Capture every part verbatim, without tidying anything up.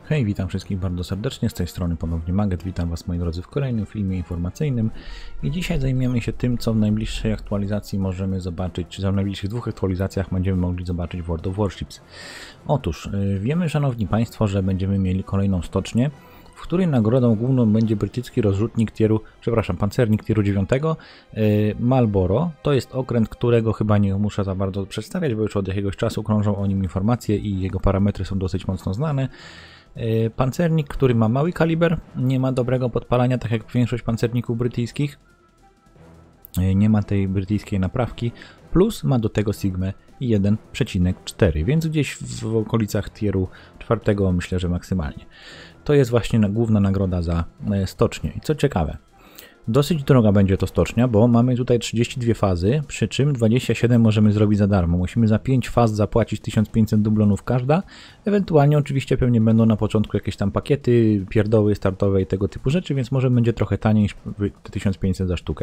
Hej, witam wszystkich bardzo serdecznie, z tej strony ponownie Maget, witam Was moi drodzy w kolejnym filmie informacyjnym i dzisiaj zajmiemy się tym, co w najbliższej aktualizacji możemy zobaczyć, czy w najbliższych dwóch aktualizacjach będziemy mogli zobaczyć w World of Warships. Otóż wiemy, szanowni Państwo, że będziemy mieli kolejną stocznię, w której nagrodą główną będzie brytyjski rozrzutnik tieru, przepraszam, pancernik tieru dziewiątego Marlborough. To jest okręt, którego chyba nie muszę za bardzo przedstawiać, bo już od jakiegoś czasu krążą o nim informacje i jego parametry są dosyć mocno znane. Pancernik, który ma mały kaliber, nie ma dobrego podpalania, tak jak większość pancerników brytyjskich. Nie ma tej brytyjskiej naprawki, plus ma do tego Sigmę jeden przecinek cztery, więc gdzieś w okolicach tieru czwartego myślę, że maksymalnie. To jest właśnie główna nagroda za stocznię. I co ciekawe, dosyć droga będzie to stocznia, bo mamy tutaj trzydzieści dwie fazy, przy czym dwadzieścia siedem możemy zrobić za darmo. Musimy za pięć faz zapłacić tysiąc pięćset dublonów każda. Ewentualnie oczywiście pewnie będą na początku jakieś tam pakiety, pierdoły startowe i tego typu rzeczy, więc może będzie trochę taniej niż tysiąc pięćset za sztukę.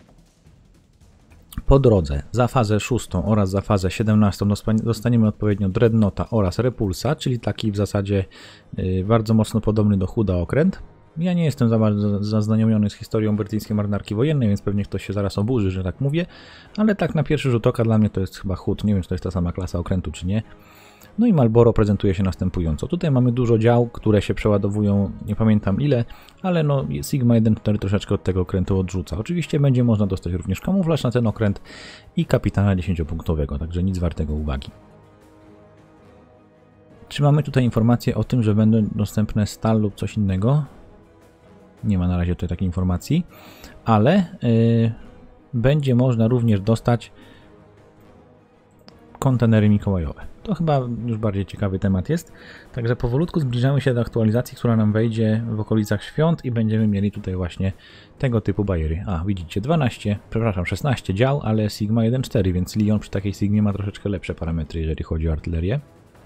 Po drodze za fazę szóstą oraz za fazę siedemnastą dostaniemy odpowiednio Dreadnoughta oraz Repulsa, czyli taki w zasadzie yy, bardzo mocno podobny do Hooda okręt. Ja nie jestem za bardzo zaznajomiony z historią brytyjskiej marynarki wojennej, więc pewnie ktoś się zaraz oburzy, że tak mówię, ale tak na pierwszy rzut oka dla mnie to jest chyba Hood, nie wiem czy to jest ta sama klasa okrętu czy nie. No i Marlborough prezentuje się następująco. Tutaj mamy dużo dział, które się przeładowują, nie pamiętam ile, ale no Sigma jeden cztery troszeczkę od tego okrętu odrzuca. Oczywiście będzie można dostać również kamuflaż na ten okręt i kapitana dziesięciopunktowego, także nic wartego uwagi. Czy mamy tutaj informację o tym, że będą dostępne stal lub coś innego? Nie ma na razie tutaj takiej informacji, ale yy, będzie można również dostać kontenery mikołajowe. To chyba już bardziej ciekawy temat jest. Także powolutku zbliżamy się do aktualizacji, która nam wejdzie w okolicach świąt i będziemy mieli tutaj właśnie tego typu bajery. A, widzicie, dwanaście, przepraszam, szesnaście dział, ale Sigma jeden cztery, więc Lion przy takiej Sigmie ma troszeczkę lepsze parametry, jeżeli chodzi o artylerię.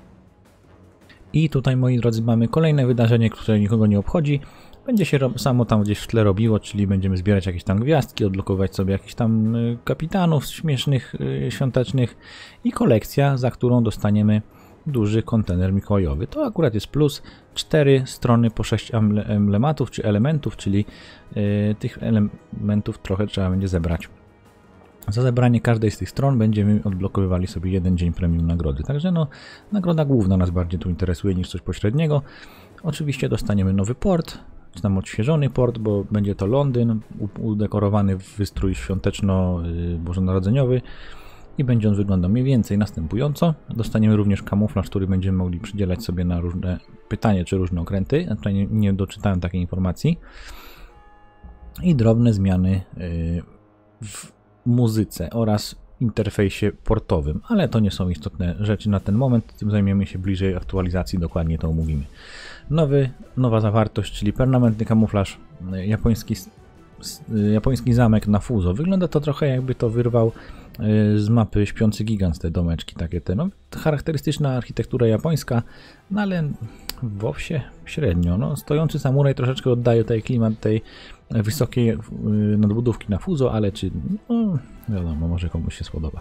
I tutaj, moi drodzy, mamy kolejne wydarzenie, które nikogo nie obchodzi. Będzie się samo tam gdzieś w tle robiło, czyli będziemy zbierać jakieś tam gwiazdki, odblokować sobie jakichś tam kapitanów śmiesznych, świątecznych i kolekcja, za którą dostaniemy duży kontener mikołajowy. To akurat jest plus, cztery strony po sześć emblematów czy elementów, czyli yy, tych elementów trochę trzeba będzie zebrać. Za zebranie każdej z tych stron będziemy odblokowywali sobie jeden dzień premium nagrody. Także no, nagroda główna nas bardziej tu interesuje niż coś pośredniego. Oczywiście dostaniemy nowy port, czy tam odświeżony port, bo będzie to Londyn, udekorowany w wystrój świąteczno-bożonarodzeniowy i będzie on wyglądał mniej więcej następująco. Dostaniemy również kamuflaż, który będziemy mogli przydzielać sobie na różne pytanie czy różne okręty. Ja tutaj nie, nie doczytałem takiej informacji. I drobne zmiany w muzyce oraz interfejsie portowym, ale to nie są istotne rzeczy na ten moment, tym zajmiemy się bliżej aktualizacji, dokładnie to omówimy. Nowy, nowa zawartość, czyli permanentny kamuflaż, japoński, japoński zamek na Fuzo. Wygląda to trochę jakby to wyrwał z mapy Śpiący Gigant, te domeczki takie te, no, charakterystyczna architektura japońska, no ale w WoWsie średnio, no, stojący samuraj troszeczkę oddaje tutaj klimat tej wysokiej nadbudówki na Fuzo, ale czy, no wiadomo, może komuś się spodoba.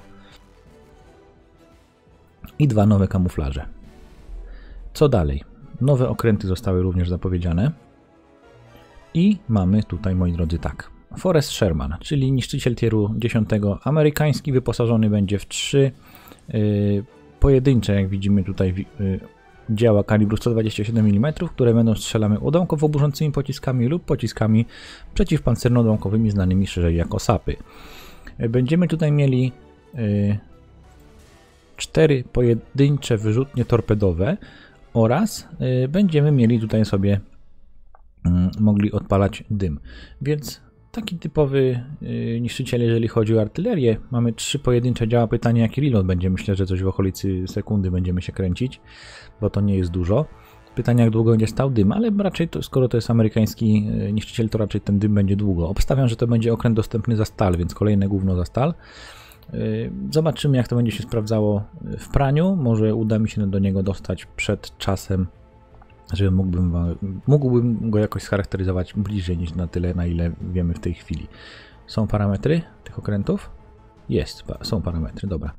I dwa nowe kamuflaże. Co dalej? Nowe okręty zostały również zapowiedziane i mamy tutaj, moi drodzy, tak. Forrest Sherman, czyli niszczyciel tieru dziesiątego amerykański, wyposażony będzie w trzy yy, pojedyncze, jak widzimy tutaj, yy, działa kalibru sto dwadzieścia siedem milimetrów, które będą strzelane ładunkowo burzącymi pociskami lub pociskami przeciwpancerno-ładunkowymi znanymi szerzej jako sapy. Będziemy tutaj mieli yy, cztery pojedyncze wyrzutnie torpedowe oraz yy, będziemy mieli tutaj sobie yy, mogli odpalać dym. Więc taki typowy yy, niszczyciel, jeżeli chodzi o artylerię. Mamy trzy pojedyncze działa, pytanie jaki reload będzie. Myślę, że coś w okolicy sekundy będziemy się kręcić, bo to nie jest dużo. Pytanie jak długo będzie stał dym, ale raczej to, skoro to jest amerykański yy, niszczyciel, to raczej ten dym będzie długo. Obstawiam, że to będzie okręt dostępny za stal, więc kolejne gówno za stal. Yy, zobaczymy jak to będzie się sprawdzało w praniu. Może uda mi się do niego dostać przed czasem, żeby mógłbym, mógłbym go jakoś scharakteryzować bliżej niż na tyle, na ile wiemy w tej chwili. Są parametry tych okrętów? Jest, są parametry, dobra.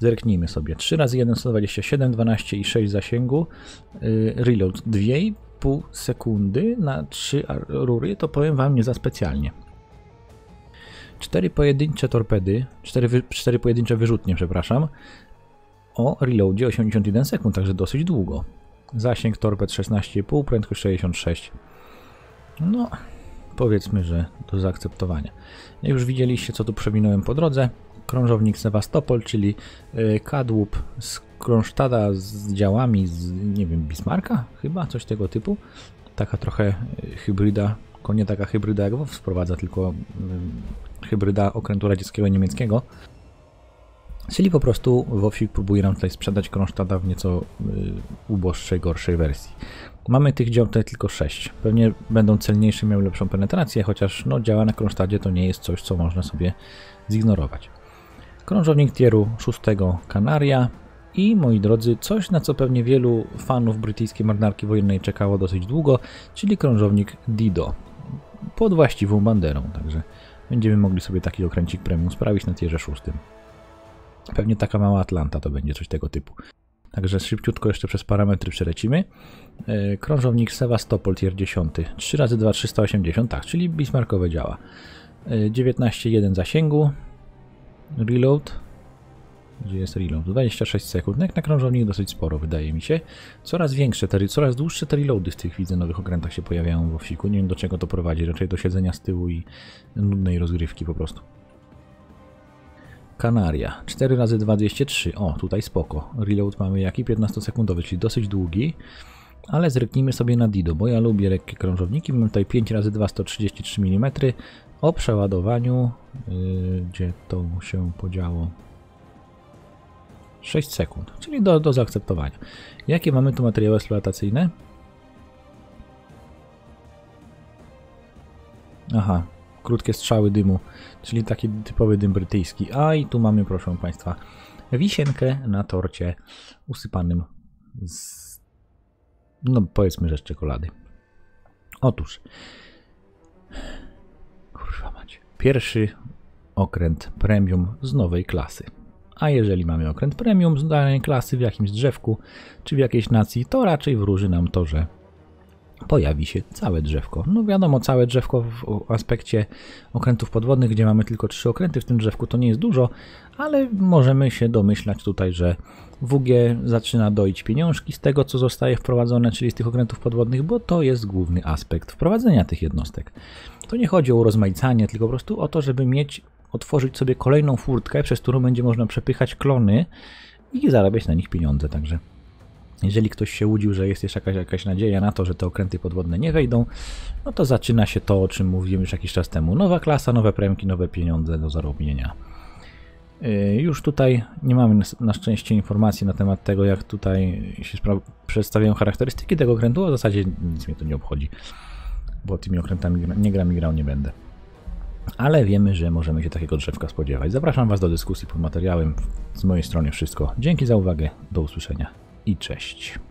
Zerknijmy sobie. trzy razy jeden, sto dwadzieścia siedem, dwanaście i sześć zasięgu. Yy, reload dwa i pół sekundy na trzy rury, to powiem wam nie za specjalnie. cztery pojedyncze torpedy, cztery, wy, cztery pojedyncze wyrzutnie, przepraszam, o reloadzie osiemdziesiąt jeden sekund, także dosyć długo. Zasięg torped szesnaście i pół, prędkość sześćdziesiąt sześć. No, powiedzmy, że do zaakceptowania. Jak już widzieliście, co tu przewinąłem po drodze, krążownik Sewastopol, czyli yy, kadłub z Kronsztada z działami z, nie wiem, Bismarcka? Chyba, coś tego typu. Taka trochę hybryda, tylko nie taka hybryda jak WoW wprowadza, tylko yy, hybryda okrętu radzieckiego i niemieckiego. Czyli po prostu WoWsik próbuje nam tutaj sprzedać Kronsztada w nieco yy, uboższej, gorszej wersji. Mamy tych dział tutaj tylko sześć. Pewnie będą celniejsze, miały lepszą penetrację, chociaż no, działa na Kronsztadzie to nie jest coś, co można sobie zignorować. Krążownik tieru szóstego Kanaria i, moi drodzy, coś, na co pewnie wielu fanów brytyjskiej marynarki wojennej czekało dosyć długo, czyli krążownik Dido pod właściwą banderą, także będziemy mogli sobie taki okręcik premium sprawić na tierze szóstym. Pewnie taka mała Atlanta to będzie coś tego typu. Także szybciutko jeszcze przez parametry przelecimy. Yy, krążownik Sewastopol tier dziesięć, trzy razy dwa, trzysta osiemdziesiąt, tak, czyli Bismarckowe działa. Yy, dziewiętnaście jeden zasięgu. Reload. Gdzie jest reload? dwadzieścia sześć sekund. Jak na krążownik dosyć sporo, wydaje mi się. Coraz większe, te, coraz dłuższe te reloady w tych, widzę, nowych okrętach się pojawiają w WoWsiku. Nie wiem, do czego to prowadzi. Raczej do siedzenia z tyłu i nudnej rozgrywki po prostu. Kanaria. cztery razy dwa, dwieście trzy. O, tutaj spoko. Reload mamy jaki? piętnastosekundowy, czyli dosyć długi. Ale zerknijmy sobie na Dido, bo ja lubię lekkie krążowniki. Mamy tutaj pięć razy dwa, sto trzydzieści trzy milimetry. O przeładowaniu, yy, gdzie to się podziało? sześć sekund, czyli do, do zaakceptowania. Jakie mamy tu materiały eksploatacyjne? Aha, krótkie strzały dymu, czyli taki typowy dym brytyjski. A i tu mamy, proszę Państwa, wisienkę na torcie usypanym z, no powiedzmy, że z czekolady. Otóż, kurwa macie, pierwszy okręt premium z nowej klasy. A jeżeli mamy okręt premium z danej klasy w jakimś drzewku, czy w jakiejś nacji, to raczej wróży nam to, że pojawi się całe drzewko. No wiadomo, całe drzewko w aspekcie okrętów podwodnych, gdzie mamy tylko trzy okręty w tym drzewku, to nie jest dużo, ale możemy się domyślać tutaj, że W G zaczyna doić pieniążki z tego, co zostaje wprowadzone, czyli z tych okrętów podwodnych, bo to jest główny aspekt wprowadzenia tych jednostek. To nie chodzi o urozmaicanie, tylko po prostu o to, żeby mieć, otworzyć sobie kolejną furtkę, przez którą będzie można przepychać klony i zarabiać na nich pieniądze. Także jeżeli ktoś się łudził, że jest jeszcze jakaś, jakaś nadzieja na to, że te okręty podwodne nie wejdą, no to zaczyna się to, o czym mówiłem już jakiś czas temu. Nowa klasa, nowe premki, nowe pieniądze do zarobienia. Yy, już tutaj nie mamy na, na szczęście informacji na temat tego, jak tutaj się przedstawiają charakterystyki tego okrętu, a w zasadzie nic mnie to nie obchodzi, bo tymi okrętami nie gram i grał nie będę. Ale wiemy, że możemy się takiego drzewka spodziewać. Zapraszam Was do dyskusji pod materiałem. Z mojej strony wszystko. Dzięki za uwagę, do usłyszenia i cześć.